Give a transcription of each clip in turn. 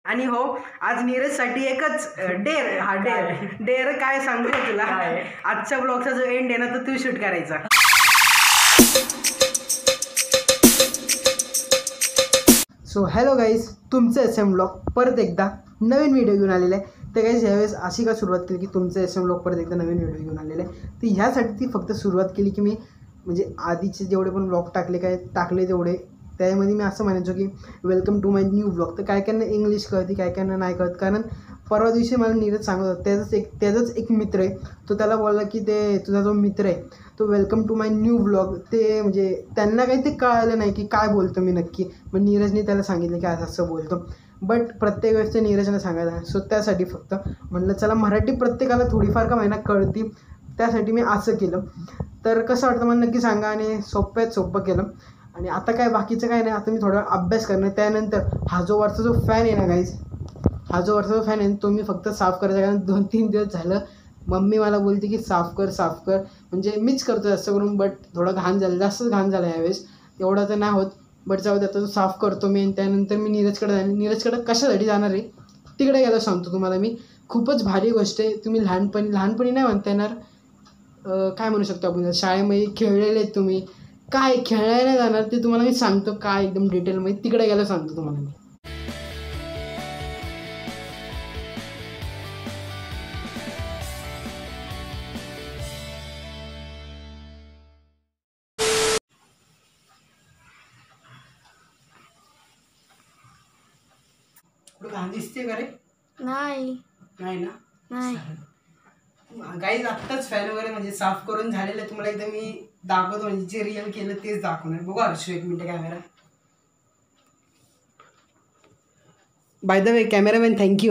आणि हो आज नीरजसाठी एकच डेअर हा डेअर काय सांगू का तुला आजच्या ब्लॉगचा जो एंड आहे ना तो तू शूट करायचा. सो हॅलो गाईज, तुमचं SM ब्लॉग परत एकदा नवीन व्हिडिओ घेऊन आलेला आहे. तर गाईज ह्यावेळेस अशी का सुरुवात केली की तुमचं SM ब्लॉग परत एकदा नवीन व्हिडिओ घेऊन आलेला आहे. तर ह्यासाठी ती फक्त सुरुवात केली की मी म्हणजे आधीचे जेवढे पण ब्लॉग टाकले तेवढे त्यामध्ये मी असं म्हणायचो की welcome to my new blog. तर काय काय इंग्लिश कळते काय काय नाही कळत. कारण परवा दिवशी मला नीरज सांगत होता त्याचाच एक मित्र आहे, तो त्याला बोलला की ते तुझा जो मित्र आहे तो welcome to my new blog. ते म्हणजे त्यांना काही ते कळलं नाही की काय बोलतो मी नक्की. मग नीरजने त्याला सांगितलं की आज असं बोलतो. बट प्रत्येक वेळेस ते नीरजने सांगायला. सो त्यासाठी फक्त म्हटलं चला मराठी प्रत्येकाला थोडीफार का महिना कळती, त्यासाठी मी असं केलं. तर कसं वाटतं मला नक्की सांगा. आणि सोपं केलं. आणि आता काय बाकीचं काय नाही, आता मी थोडा अभ्यास करणार. त्यानंतर हा जो वरचा जो फॅन आहे ना गाईज, हा जो वरचा जो फॅन आहे तो मी फक्त साफ करायचा. कारण 2-3 दिवस झालं मम्मी मला बोलते की साफ कर. म्हणजे मीच करतो जास्त करून, बट थोडं घाण झालं, जास्तच घाण झालं यावेळेस. एवढं तर नाही होत, बट जाऊ दे आता तो साफ करतो मी. आणि त्यानंतर मी नीरजकडे कशासाठी जाणार आहे तिकडे गेलं सांगतो तुम्हाला मी. खूपच भारी गोष्ट आहे. तुम्ही लहानपणी नाही म्हणता येणार, काय म्हणू शकतो आपण, शाळेमध्ये खेळलेले आहेत तुम्ही, काय खेळायला जाणार ते तुम्हाला मी सांगतो काय एकदम डिटेलमध्ये तिकडे गेलं सांगतो तुम्हाला मी. घाण दिसते का रे? नाही ना. नाही गाईज आत्ताच फॅन वगैरे म्हणजे साफ करून झालेलं आहे. तुम्हाला एकदा मी दाखवतो, म्हणजे जे रिअल केलं तेच दाखवणार. बघू हर्षू एक minute camera. By the way cameraman thank you.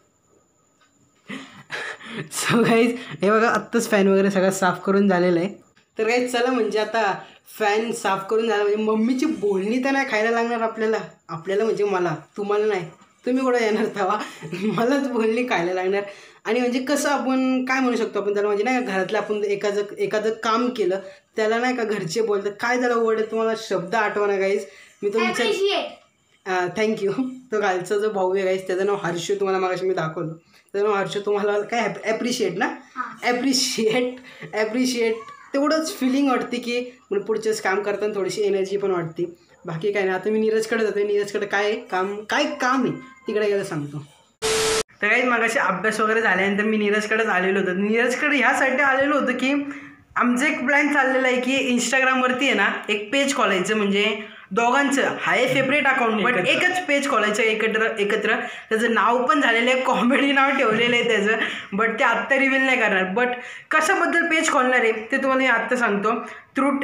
So guys हे बघा आत्ताच फॅन वगैरे सगळं साफ करून झालेलं आहे. तर गाईज चला म्हणजे आता फॅन साफ करून झाला म्हणजे मम्मीची बोलणी तर नाही खायला लागणार आपल्याला म्हणजे मला, तुम्हाला नाही, तुम्ही कुठं येणार तेव्हा मलाच बोलणी खायला लागणार. आणि म्हणजे कसं आपण काय म्हणू शकतो आपण त्याला, म्हणजे नाही का घरातलं आपण एखादं काम केलं त्याला नाही का घरचे बोलतात काय त्याला वर्ड तुम्हाला शब्द आठवणार गाईज. मी तो विचार थँक्यू. तो घालचा जो भाऊ आहे गाईज त्याचं नाव हर्षू, तुम्हाला मागाशी मी दाखवलं त्याचं नाव हर्षू. तुम्हाला काय ॲप्रिशिएट ना, ॲप्रिशिएट तेवढंच फिलिंग वाटते की मला पुढचंच काम करताना थोडीशी एनर्जी पण वाटते. बाकी काय नाही. आता मी नीरजकडे जातो. नीरजकडे काय काम आहे तिकडे गेलं सांगतो. तर काही मागाशी अभ्यास वगैरे झाल्यानंतर मी नीरजकडेच आलेलो होतो. नीरजकडे ह्यासाठी आलेलो होतो की आमचं एक प्लॅन चाललेला आहे की इंस्टाग्रामवरती आहे ना एक पेज खोलायचं, म्हणजे दोघांचं आहे सेपरेट अकाउंट बट एकच पेज खोलायचं एकत्र. त्याचं नाव पण झालेलं आहे, कॉमेडी नाव ठेवलेलं आहे त्याचं, बट ते आत्ता रिव्हील नाही करणार. बट कशाबद्दल पेज खोलणार आहे ते तुम्हाला मी आत्ता सांगतो. ट्रूथ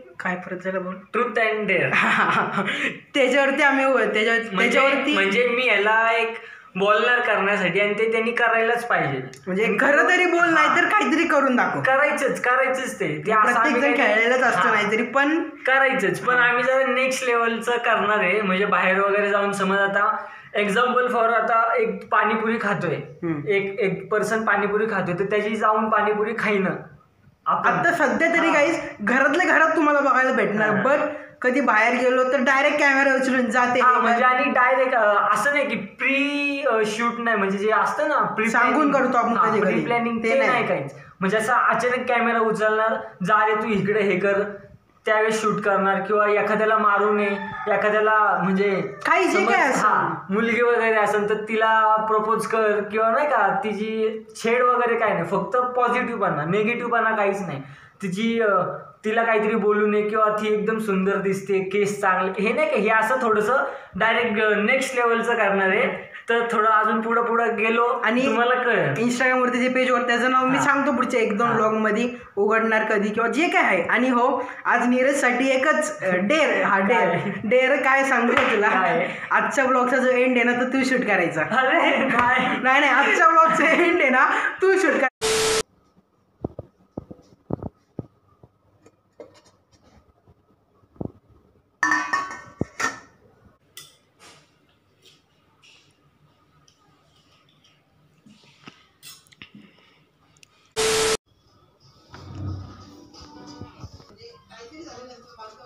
अँड डेअर त्याच्यावरती त्याच्यावरती म्हणजे मी याला एक बोलणार करण्यासाठी, आणि ते त्यांनी करायलाच पाहिजे. म्हणजे खरं तरी बोल नाही तर काहीतरी करून दाखव. करायचंच ते प्रत्येक जण खेळायलाच असतं नाहीतरी पण करायचंच. पण आम्ही जर नेक्स्ट लेवलचं करणार आहे, म्हणजे बाहेर वगैरे जाऊन समज आता एक्झाम्पल फॉर आता एक पाणीपुरी खातोय, एक पर्सन पाणीपुरी खातोय, तर त्याची जाऊन पाणीपुरी खाईनं आता सध्या तरी काहीच घरातल्या घरात तुम्हाला बघायला भेटणार. बट कधी बाहेर गेलो तर डायरेक्ट कॅमेरा उचलून जाते म्हणजे, आणि डायरेक्ट असं नाही की प्री शूट नाही, म्हणजे जे असतं ना प्री सांगून करतो आपण प्री प्लॅनिंग ते नाही काहीच. म्हणजे असं अचानक कॅमेरा उचलणार, जा रे तू इकडे हे कर, त्यावेळेस शूट करणार. किंवा एखाद्याला मारू नये, एखाद्याला म्हणजे काही जे काय मुलगी वगैरे असेल तर तिला प्रपोज कर, किंवा नाही का तिची छेड वगैरे काय नाही, फक्त पॉझिटिव्हपणा, निगेटिव्हपणा काहीच नाही. तिला काहीतरी बोलू नये, किंवा ती एकदम सुंदर दिसते, केस चांगले, हे नाही का, हे असं थोडंसं डायरेक्ट नेक्स्ट लेवलचं करणार आहे. तर थोडं अजून पुढं गेलो आणि तुम्हाला कळेल. इंस्टाग्रामवरती जे पेजवर त्याचं नाव मी सांगतो पुढच्या 1-2 ब्लॉगमध्ये उघडणार कधी किंवा जे काय आहे. आणि हो आज नीरजसाठी एकच डेअर काय सांगू तुला आजच्या ब्लॉगचा जो एंड आहे ना तो तू शूट करायचा. नाही आजच्या ब्लॉगचा एंड आहे ना तू शूट कर.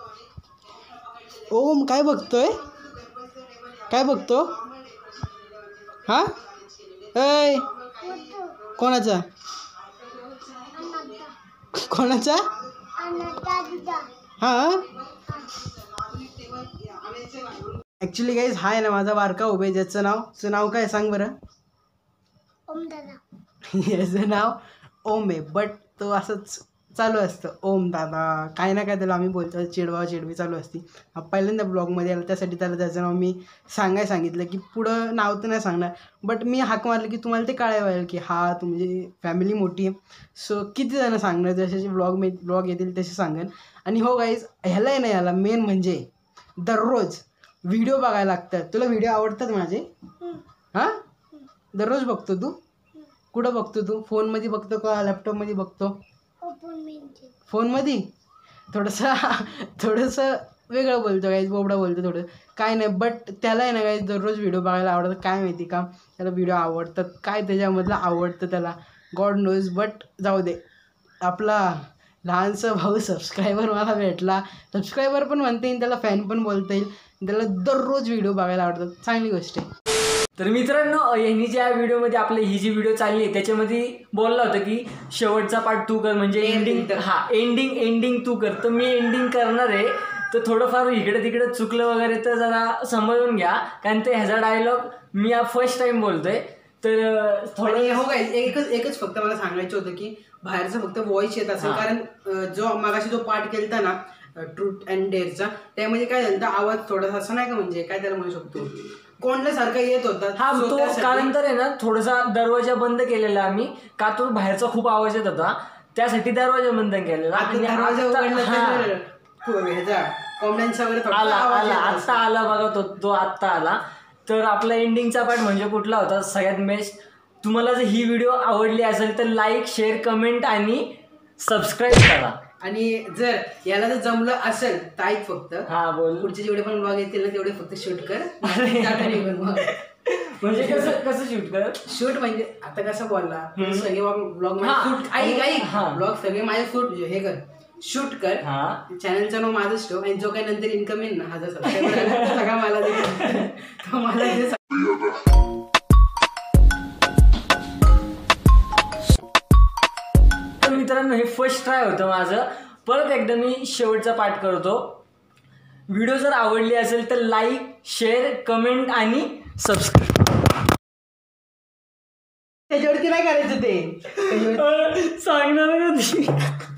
ओम काय बघतो? हा ऐ कोणाचा कोणाचा हा ॲक्च्युली गाईज हा आहे ना माझा बारका उभे ज्याचं नाव काय सांग बरं. ओम दादा. याचं नाव ओम आहे बट तो असंच चालू असतं ओम दादा काय ना काय त्याला आम्ही बोलतो चिडवा चिडवी चालू असते. पहिल्यांदा ब्लॉगमध्ये आला त्यासाठी त्याचं नाव मी सांगितलं की पुढं नाव तर नाही सांगणार बट मी हाक मारलं की तुम्हाला ते कळायला की हा तुमची फॅमिली मोठी आहे. सो किती जणं सांगणार जसे ब्लॉग येतील तसे सांगेन. आणि हो गाईज ह्याला आहे ना याला मेन म्हणजे दररोज व्हिडिओ बघायला लागतात. तुला व्हिडिओ आवडतात माझे हां दररोज बघतो तू. कुठं बघतो तू फोनमध्ये बघतो का लॅपटॉपमध्ये बघतो. फोनमध्ये थोडंसं वेगळं बोलतो गाईज बोबडा बोलतो थोडं काय नाही बट त्याला आहे ना गाईज दररोज व्हिडिओ बघायला आवडतं. काय माहिती का त्याला व्हिडिओ आवडतात काय त्याच्यामधलं आवडतं त्याला गॉड नोज. बट जाऊ दे आपला लहानसा भाऊ सबस्क्रायबर मला भेटला. सबस्क्रायबर पण म्हणता येईल त्याला फॅन पण बोलता येईल. त्याला दररोज व्हिडिओ बघायला आवडतात चांगली गोष्ट आहे. तर मित्रांनो यांनी ज्या व्हिडिओमध्ये आपली ही जी व्हिडिओ चालली आहे त्याच्यामध्ये बोलला होता की शेवटचा पार्ट तू कर म्हणजे एंडिंग तू कर. तर मी एंडिंग करणार आहे. तर थोडंफार इकडे तिकडे चुकलं वगैरे तर जरा समजून घ्या कारण ते ह्याचा डायलॉग मी फर्स्ट टाइम बोलतोय. तर थोडं हो काय एकच फक्त मला सांगायचं होतं की बाहेरचं फक्त व्हॉइस येत असेल कारण जो मगाशी जो पार्ट केलता ना ट्रूथ अँड डेअरचा त्यामध्ये काय झालं आवाज थोडासा असं नाही का म्हणजे काय त्याला म्हणू शकतो कोंडल्यासारखा येत होता. हा तो कारण तर आहे ना थोडासा दरवाजा बंद केलेला आम्ही का तो बाहेरचा खूप आवाज येत होता त्यासाठी दरवाजा बंद केलेला. आत्ता आला बघा तो आत्ता आला. तर आपला एंडिंगचा पार्ट म्हणजे कुठला होता सगळ्यात बेस्ट. तुम्हाला जर ही व्हिडिओ आवडली असेल तर लाईक शेअर कमेंट आणि सबस्क्राईब करा. आणि जर याला जर जमलं असेल तर ऐक फक्त हा बोल पुढचे जेवढे पण ब्लॉग येतील ना तेवढे फक्त शूट कर. म्हणजे कसं शूट कर शूट म्हणजे आता कसं बोलला सगळे ब्लॉग ब्लॉग सगळे माझे हे कर शूट कर. चॅनलचं नाव माझंच ठेव आणि जो काही नंतर इन्कम येईल ना 1000 सबस्क्रायबर सगळा मला दे. मित्रांनो हे फर्स्ट ट्राय होतं माझं. परत एकदा मी शेवटचा पार्ट करतो. व्हिडिओ जर आवडली असेल तर लाईक शेअर कमेंट आणि सबस्क्राईब. त्याच्यावरती नाही करायचं ते सांगणार कधी